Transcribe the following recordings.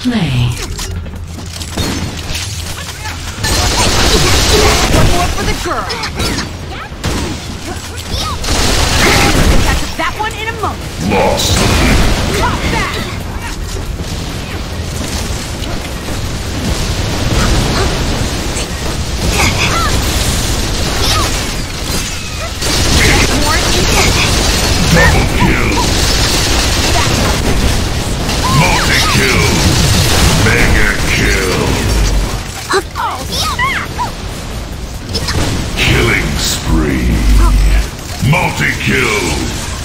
Play. One more for the girl. Catch that one in a moment. Lost. Drop that. Double kill. Multi-kill. Mega kill. Killing spree. Multi-kill.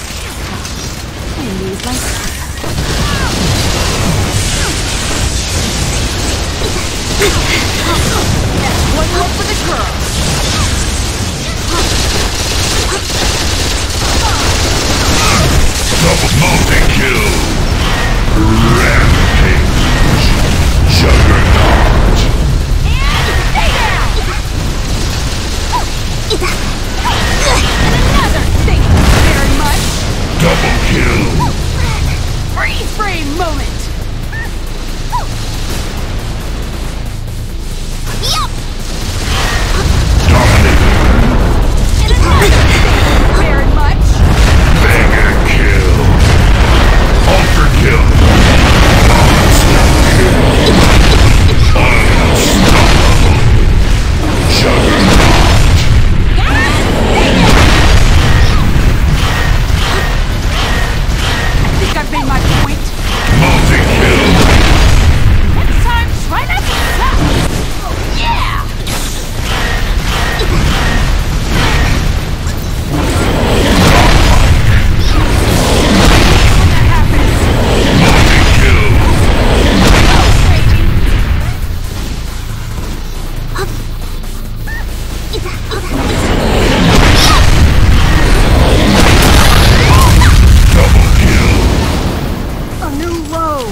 One more for the girl. Double multi-kill. Rampage. Juggernaut. Another, thank you very much. Double kill. Freeze frame moment. Very much. Mega kill. Ultra kill. Unstoppable. Juggernaut. I think I've made my point. Multi-kill. Next time, try not to suck. Oh, yeah. Multi-kill. Double kill. A new low.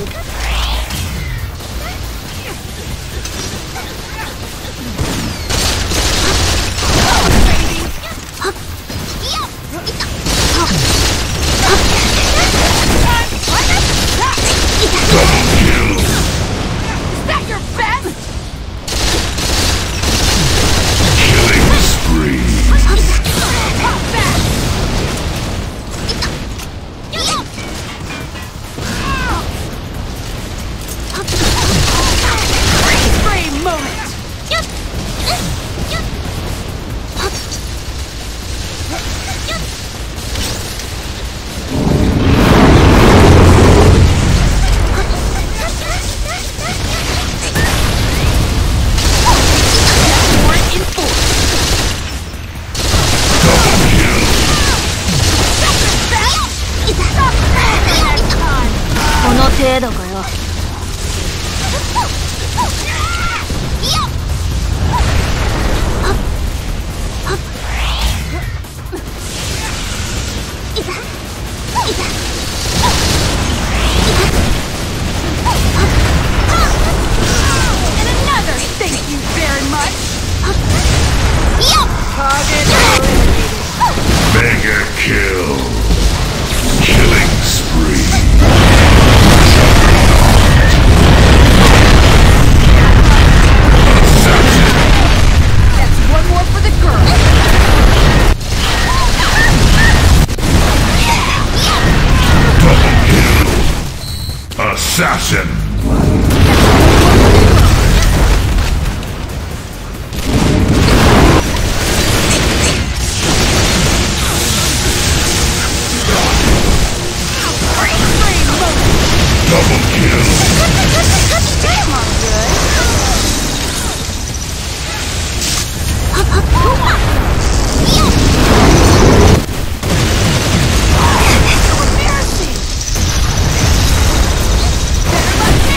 Double kill. Is that your best? Killing spree. Pop that. Freeze frame moment. More in force. Double kill. Stop next time. この程度かよ。 And another, thank you very much. Target eliminated. Mega kill. Killing spree. Assassin. That's one more for the girl. Double kill. Assassin. Freeze frame moment. Double kill. Damn, I'm good. Embarrassing.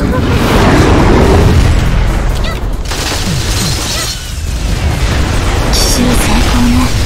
奇襲成功ね。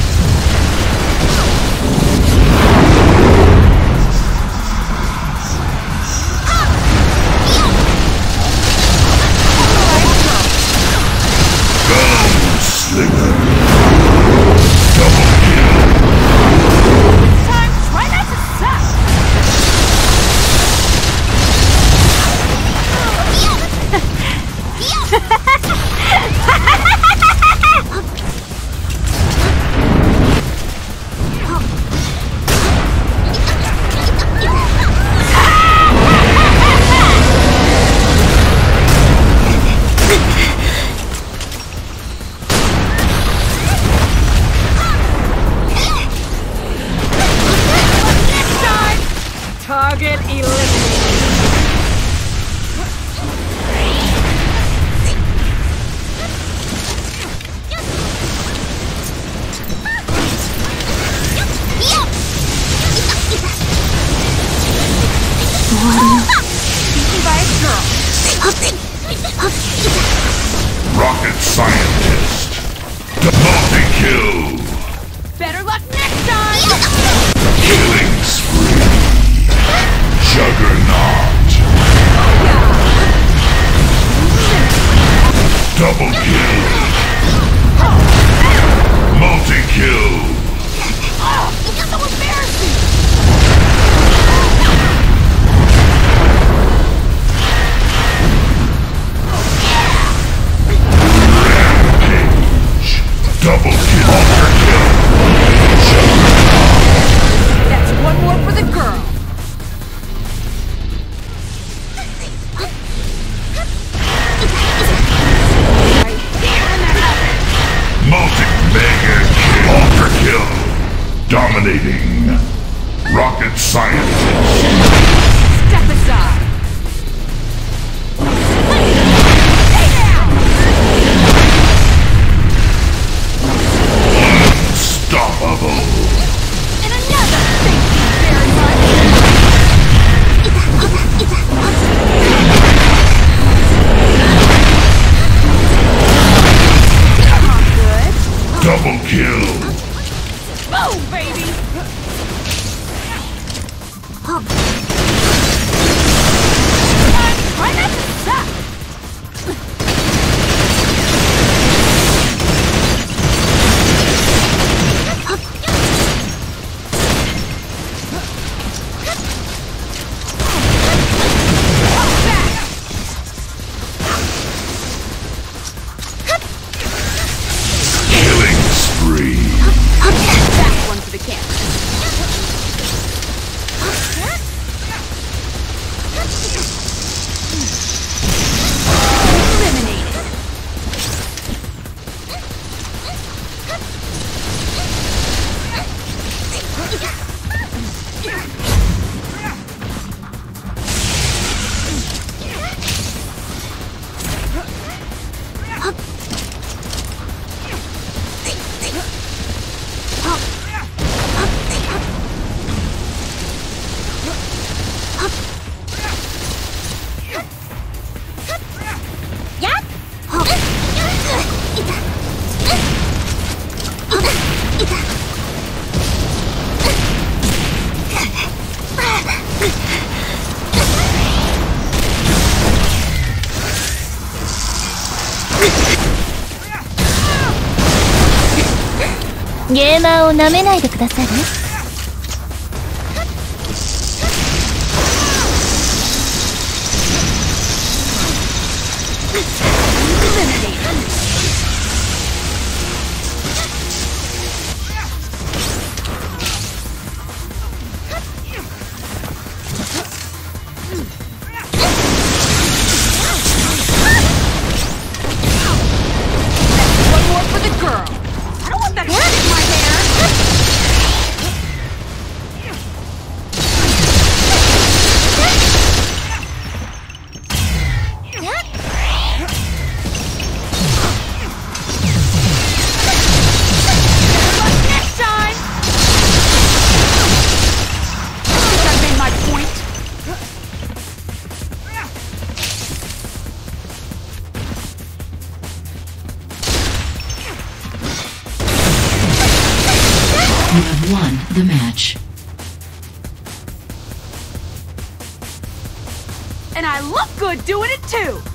Target eliminated. Rocket scientist. Multi-kill. Better luck next time! Killing spree. Juggernaut. Double kill. Multi-kill. Oh, it's so embarrassing! Rampage. Double kill. Ultra kill. That's one more for the girl. Multi-mega kill. Ultra kill. Dominating. Rocket scientist. Step aside. Unstoppable. And another. Thank you very much. Good. Double kill. Boom, baby. Try not to suck. Killing spree. That's one for the camp. Eliminated. ゲーマーをなめないでくださいね。 One more for the girl. I don't want that shit in my hair. You have won the match. And I look good doing it too!